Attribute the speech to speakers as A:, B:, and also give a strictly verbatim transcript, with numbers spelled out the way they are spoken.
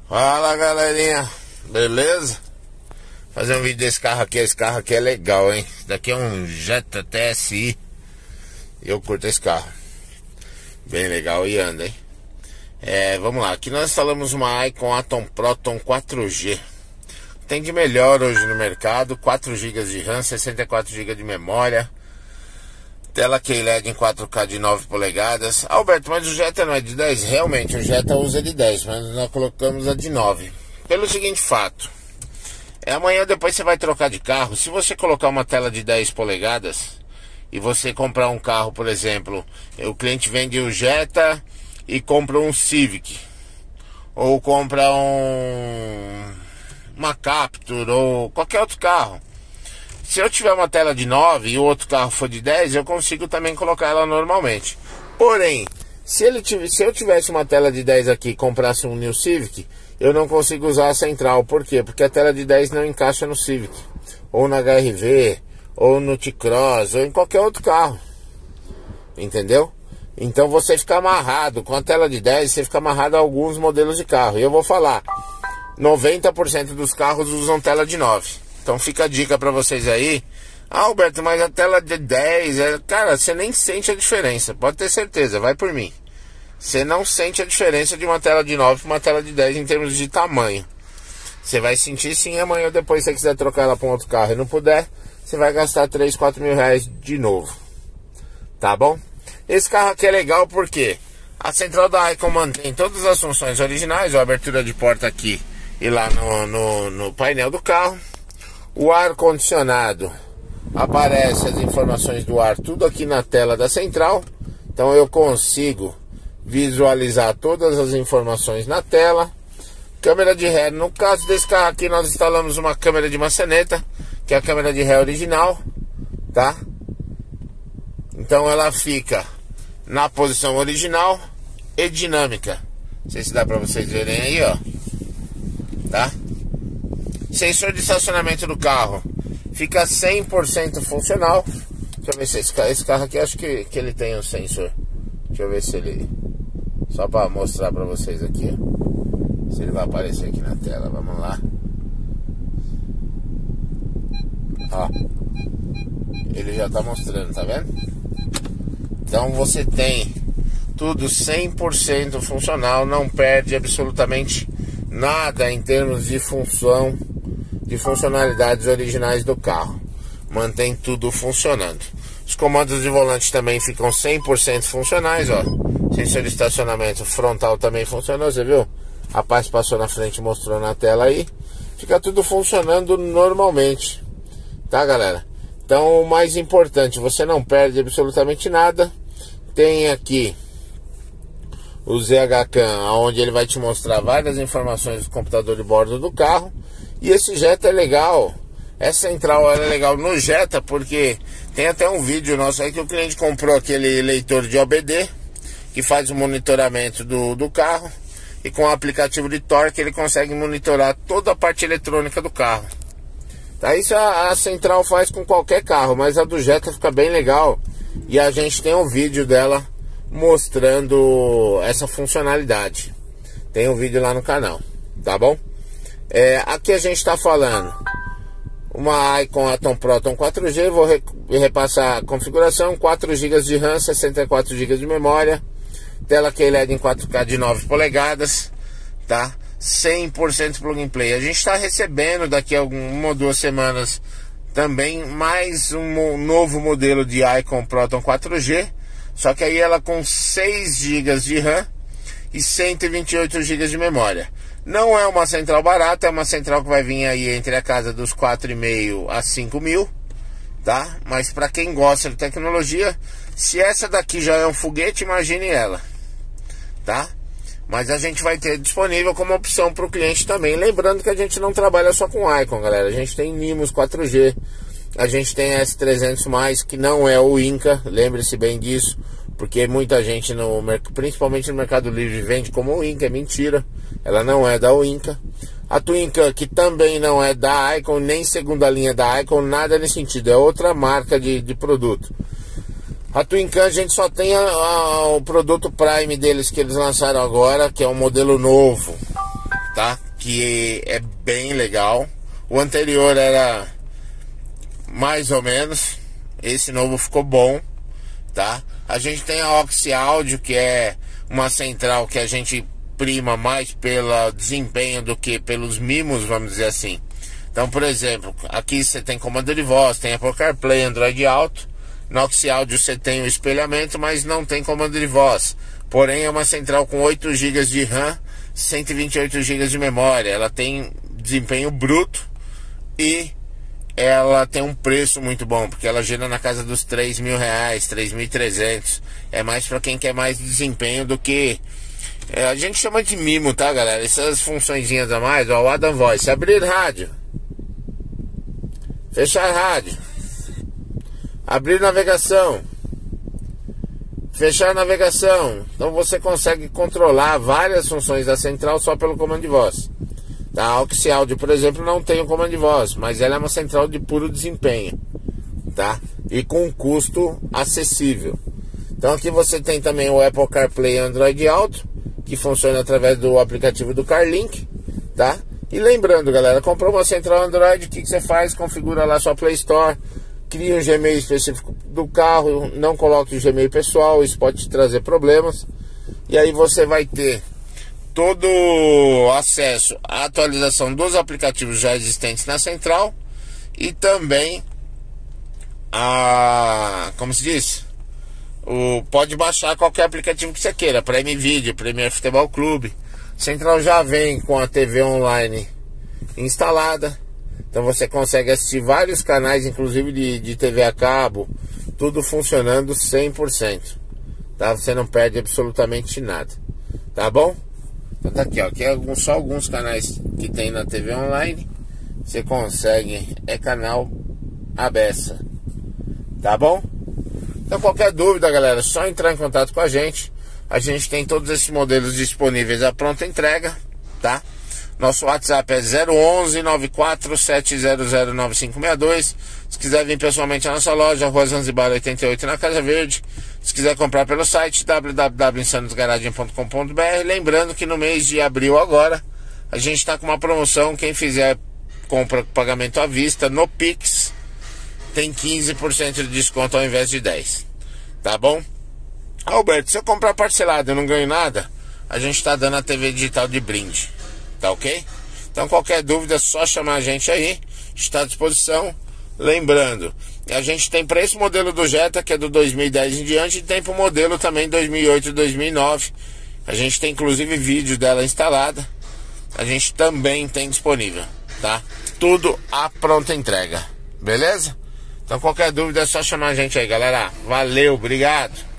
A: Fala galerinha, beleza? Fazer um vídeo desse carro aqui. Esse carro aqui é legal, hein? Esse daqui é um Jetta T S I. Eu curto esse carro, bem legal e anda, hein? É, vamos lá, aqui nós instalamos uma Icon Atom Proton quatro G. Tem de melhor hoje no mercado: quatro gigas de RAM, sessenta e quatro gigas de memória, tela Q L E D em quatro K de nove polegadas. Alberto, mas o Jetta não é de dez? Realmente, o Jetta usa de dez, mas nós colocamos a de nove. Pelo seguinte fato: é amanhã depois você vai trocar de carro. Se você colocar uma tela de dez polegadas e você comprar um carro, por exemplo, o cliente vende o Jetta e compra um Civic, ou compra um uma Captur ou qualquer outro carro. Se eu tiver uma tela de nove e o outro carro for de dez, eu consigo também colocar ela normalmente. Porém, se, ele tiv se eu tivesse uma tela de dez aqui e comprasse um New Civic, eu não consigo usar a central. Por quê? Porque a tela de dez não encaixa no Civic, ou na H R V, ou no T-Cross, ou em qualquer outro carro. Entendeu? Então você fica amarrado. Com a tela de dez, você fica amarrado a alguns modelos de carro. E eu vou falar, noventa por cento dos carros usam tela de nove. Então fica a dica pra vocês aí. Ah, Alberto, mas a tela de dez, é... cara, você nem sente a diferença. Pode ter certeza, vai por mim. Você não sente a diferença de uma tela de nove para uma tela de dez em termos de tamanho. Você vai sentir sim amanhã ou depois, se você quiser trocar ela para um outro carro e não puder, você vai gastar três, quatro mil reais de novo. Tá bom? Esse carro aqui é legal porque a central da Icon mantém todas as funções originais, a abertura de porta aqui e lá no, no, no painel do carro. O ar-condicionado, aparece as informações do ar tudo aqui na tela da central. Então eu consigo visualizar todas as informações na tela. Câmera de ré, no caso desse carro aqui nós instalamos uma câmera de maçaneta, que é a câmera de ré original, tá? Então ela fica na posição original e dinâmica. Não sei se dá pra vocês verem aí, ó. Tá? Sensor de estacionamento do carro fica cem por cento funcional. Deixa eu ver se esse carro, esse carro aqui, acho que, que ele tem um sensor. Deixa eu ver se ele... Só para mostrar para vocês aqui, ó. Se ele vai aparecer aqui na tela. Vamos lá. Ó, ele já tá mostrando, tá vendo? Então você tem tudo cem por cento funcional. Não perde absolutamente nada em termos de função, de funcionalidades originais do carro. Mantém tudo funcionando. Os comandos de volante também ficam cem por cento funcionais, ó. Sensor de estacionamento frontal também funcionou, você viu? A Paz passou na frente, mostrou na tela aí. Fica tudo funcionando normalmente, tá, galera? Então o mais importante, você não perde absolutamente nada. Tem aqui o Z H Cam, onde ele vai te mostrar várias informações do computador de bordo do carro. E esse Jetta é legal. Essa central é legal no Jetta porque tem até um vídeo nosso aí que o cliente comprou aquele leitor de O B D que faz o monitoramento do, do carro, e com o aplicativo de torque ele consegue monitorar toda a parte eletrônica do carro. Tá? Isso a, a central faz com qualquer carro, mas a do Jetta fica bem legal. E a gente tem um vídeo dela mostrando essa funcionalidade. Tem um vídeo lá no canal, tá bom? É, aqui a gente está falando uma Icon Atom Proton quatro G. Vou re repassar a configuração: quatro gigas de RAM, sessenta e quatro gigas de memória, tela Q L E D em quatro K de nove polegadas, tá? cem por cento plug and play. A gente está recebendo daqui a uma ou duas semanas também mais um novo modelo de Icon Proton quatro G, só que aí ela com seis gigas de RAM e cento e vinte e oito gigas de memória. Não é uma central barata, é uma central que vai vir aí entre a casa dos quatro mil a cinco mil, tá? Mas para quem gosta de tecnologia, se essa daqui já é um foguete, imagine ela, tá? Mas a gente vai ter disponível como opção para o cliente também. Lembrando que a gente não trabalha só com Icon, galera. A gente tem Nimos quatro G, a gente tem S trezentos mais, que não é o Inca, lembre-se bem disso, porque muita gente, no, principalmente no Mercado Livre, vende como o Inca. É mentira, ela não é da Inca. A Twincan, que também não é da Icon, nem segunda linha da Icon, nada nesse sentido, é outra marca de, de produto. A Twincan a gente só tem a, a, o produto Prime deles que eles lançaram agora, que é um modelo novo, tá? tá? Que é bem legal. O anterior era mais ou menos, esse novo ficou bom, tá? A gente tem a Oxy Audio, que é uma central que a gente prima mais pelo desempenho do que pelos mimos, vamos dizer assim. Então, por exemplo, aqui você tem comando de voz, tem Apple CarPlay, Android Auto. Na Oxy Audio você tem o espelhamento, mas não tem comando de voz. Porém, é uma central com oito gigas de RAM, cento e vinte e oito gigas de memória. Ela tem desempenho bruto e ela tem um preço muito bom, porque ela gira na casa dos três mil reais, três mil e trezentos. É mais para quem quer mais desempenho do que... É, a gente chama de mimo, tá, galera? Essas funçõezinhas a mais, ó, o Adam Voice. Abrir rádio. Fechar rádio. Abrir navegação. Fechar navegação. Então você consegue controlar várias funções da central só pelo comando de voz. Tá? A Oxy Audio, por exemplo, não tem o comando de voz, mas ela é uma central de puro desempenho, tá? E com um custo acessível. Então aqui você tem também o Apple CarPlay e Android Auto, que funciona através do aplicativo do CarLink, tá? E lembrando, galera, comprou uma central Android, o que, que você faz? Configura lá sua Play Store, cria um Gmail específico do carro, não coloque o Gmail pessoal, isso pode te trazer problemas. E aí você vai ter todo o acesso à atualização dos aplicativos já existentes na central e também a, como se diz, o, pode baixar qualquer aplicativo que você queira, Prime Video, Premier Futebol Clube. Central já vem com a T V online instalada, então você consegue assistir vários canais, inclusive de, de T V a cabo, tudo funcionando cem por cento, tá? Você não perde absolutamente nada, tá bom? Então tá aqui, ó, aqui é alguns, só alguns canais que tem na T V online, você consegue, é canal à beça, tá bom? Então qualquer dúvida, galera, é só entrar em contato com a gente. A gente tem todos esses modelos disponíveis à pronta entrega, tá? Nosso WhatsApp é zero onze, nove quatro sete zero zero nove cinco seis dois. Se quiser vir pessoalmente à nossa loja, Rua Zanzibar oitenta e oito, na Casa Verde. Se quiser comprar pelo site w w w ponto insanos garagem ponto com ponto b r. Lembrando que no mês de abril agora, a gente está com uma promoção. Quem fizer compra com pagamento à vista no Pix, tem quinze por cento de desconto ao invés de dez por cento. Tá bom? Alberto, se eu comprar parcelado e não ganho nada, a gente está dando a T V digital de brinde. Tá ok? Então qualquer dúvida é só chamar a gente aí, está à disposição. Lembrando, a gente tem para esse modelo do Jetta, que é do dois mil e dez em diante, e tem para o modelo também dois mil e oito e dois mil e nove. A gente tem inclusive vídeo dela instalada. A gente também tem disponível, tá? Tudo à pronta entrega, beleza? Então qualquer dúvida é só chamar a gente aí, galera. Valeu, obrigado!